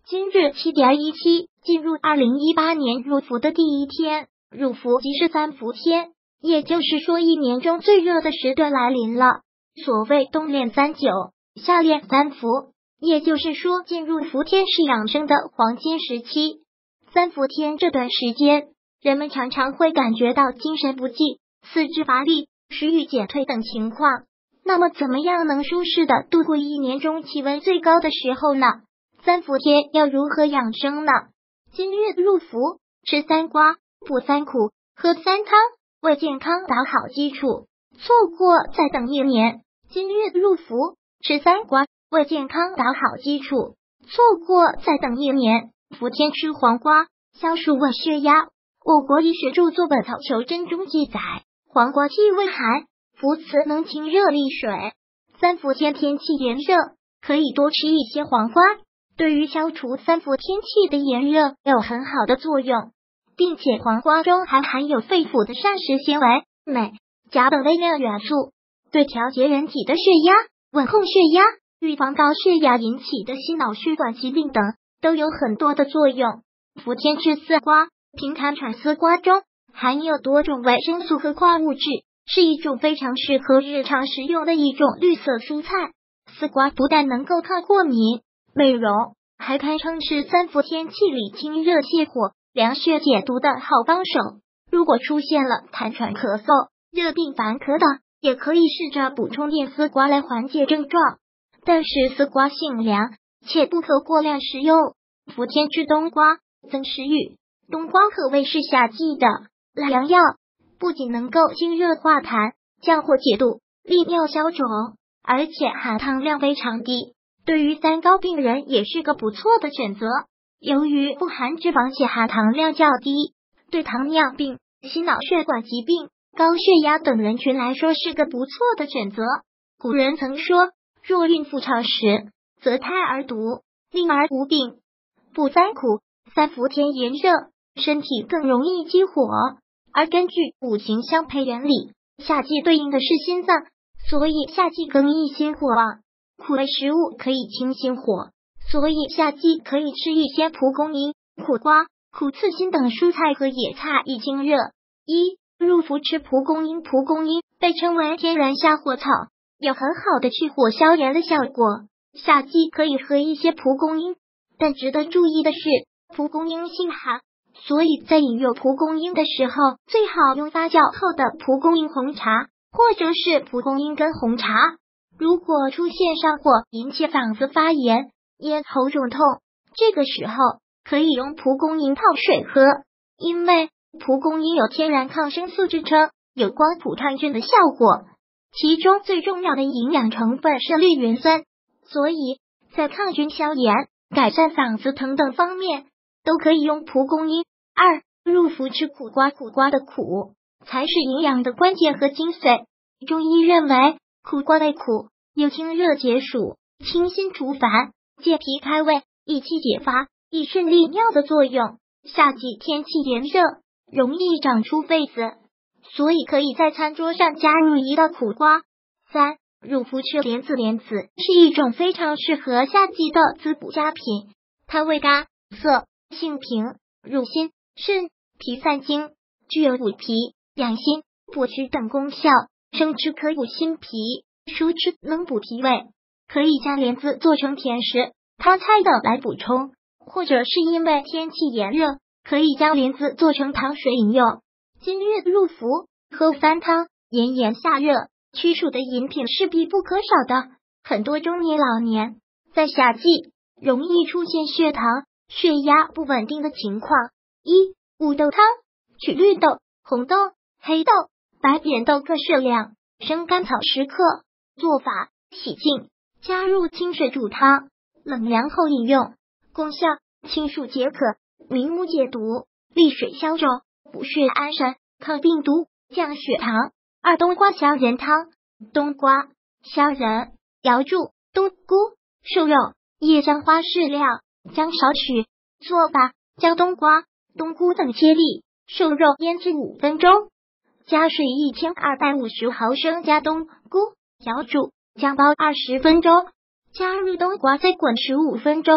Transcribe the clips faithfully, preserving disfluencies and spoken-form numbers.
今日 七点一七， 进入二零一八年入伏的第一天，入伏即是三伏天，也就是说一年中最热的时段来临了。所谓冬练三九，夏练三伏，也就是说进入伏天是养生的黄金时期。三伏天这段时间，人们常常会感觉到精神不济、四肢乏力、食欲减退等情况。那么怎么样能舒适的度过一年中气温最高的时候呢？三伏天要如何养生呢？今日入伏，吃三瓜，补三苦，喝三汤，为健康打好基础。错过再等一年。今日入伏，吃三瓜，为健康打好基础。错过再等一年。伏天吃黄瓜，消暑稳血压。我国医学著作《本草求真》中记载，黄瓜气味寒，伏此能清热利水。三伏天天气炎热，可以多吃一些黄瓜，对于消除三伏天气的炎热有很好的作用，并且黄瓜中还含有肺腑的膳食纤维、镁、钾等微量元素，对调节人体的血压、稳控血压、预防高血压引起的心脑血管疾病等都有很多的作用。伏天吃丝瓜，平坦产丝瓜中含有多种维生素和矿物质，是一种非常适合日常食用的一种绿色蔬菜。丝瓜不但能够抗过敏、美容，还堪称是三伏天气里清热泻火、凉血解毒的好帮手。如果出现了痰喘、咳嗽、热病、烦咳等，也可以试着补充点丝瓜来缓解症状。但是丝瓜性凉，且不可过量食用。伏天吃冬瓜，增食欲。冬瓜可谓是夏季的良药，不仅能够清热化痰、降火解毒、利尿消肿，而且含糖量非常低，对于三高病人也是个不错的选择。由于不含脂肪且含糖量较低，对糖尿病、心脑血管疾病、高血压等人群来说是个不错的选择。古人曾说，若孕妇常食，则胎儿独，婴儿无病。补三苦，三伏天炎热，身体更容易激火，而根据五行相配原理，夏季对应的是心脏，所以夏季更易心火旺。苦味食物可以清心火，所以夏季可以吃一些蒲公英、苦瓜、苦刺心等蔬菜和野菜以清热。一、入伏吃蒲公英。蒲公英被称为天然下火草，有很好的去火消炎的效果。夏季可以喝一些蒲公英，但值得注意的是，蒲公英性寒，所以在饮用蒲公英的时候，最好用发酵后的蒲公英红茶，或者是蒲公英根红茶。如果出现上火，引起嗓子发炎、咽喉肿痛，这个时候可以用蒲公英泡水喝，因为蒲公英有天然抗生素之称，有光谱抗菌的效果，其中最重要的营养成分是绿原酸，所以在抗菌消炎、改善嗓子疼等方面都可以用蒲公英。二、入伏吃苦瓜。苦瓜的苦才是营养的关键和精髓。中医认为，苦瓜味苦，有清热解暑、清心除烦、健脾开胃、益气解乏、益肾利尿的作用。夏季天气炎热，容易长出痱子，所以可以在餐桌上加入一道苦瓜。三、入伏吃莲子。莲子是一种非常适合夏季的滋补佳品，它味甘涩，性平，入心、肾、脾散精，具有补脾、养心、补虚等功效。生吃可补心脾，熟吃能补脾胃，可以将莲子做成甜食、汤菜等来补充，或者是因为天气炎热，可以将莲子做成糖水饮用。今日入伏，喝三汤。炎炎夏热，驱暑的饮品是必不可少的。很多中年老年在夏季容易出现血糖、血压不稳定的情况。一、五豆汤。取绿豆、红豆、黑豆、白扁豆各适量，生甘草十克。做法：洗净，加入清水煮汤，冷凉后饮用。功效：清暑解渴，明目解毒，利水消肿，补血安神，抗病毒，降血糖。二、冬瓜虾仁汤。冬瓜、虾仁、瑶柱、冬菇、瘦肉、叶姜花适量，姜少取。做法：将冬瓜、冬菇等切粒，瘦肉腌制五分钟，加水一千二百五十毫升，加冬菇、瑶柱、姜煲二十分钟，加入冬瓜再滚十五分钟，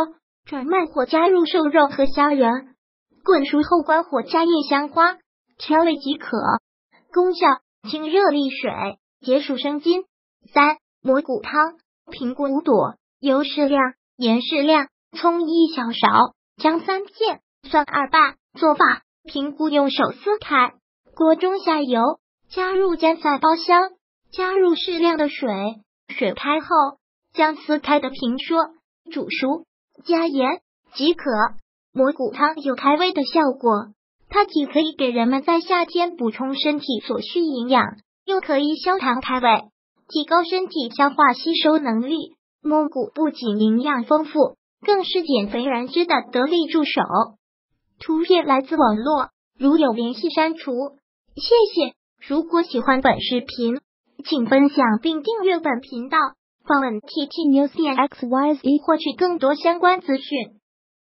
转慢火加入瘦肉和虾仁，滚熟后关火加叶香花，调味即可。功效：清热利水，解暑生津。三、蘑菇汤。苹果五朵，油适量，盐适量，葱一小勺，姜三片，蒜二瓣。做法：苹果用手撕开，锅中下油，加入姜菜爆香，加入适量的水，水开后将撕开的苹说煮熟，加盐即可。蘑菇汤有开胃的效果，它既可以给人们在夏天补充身体所需营养，又可以消糖开胃，提高身体消化吸收能力。蘑菇不仅营养丰富，更是减肥燃脂的得力助手。图片来自网络，如有联系删除。谢谢。如果喜欢本视频，请分享并订阅本频道，访问 T T News 点 X Y Z 获取更多相关资讯。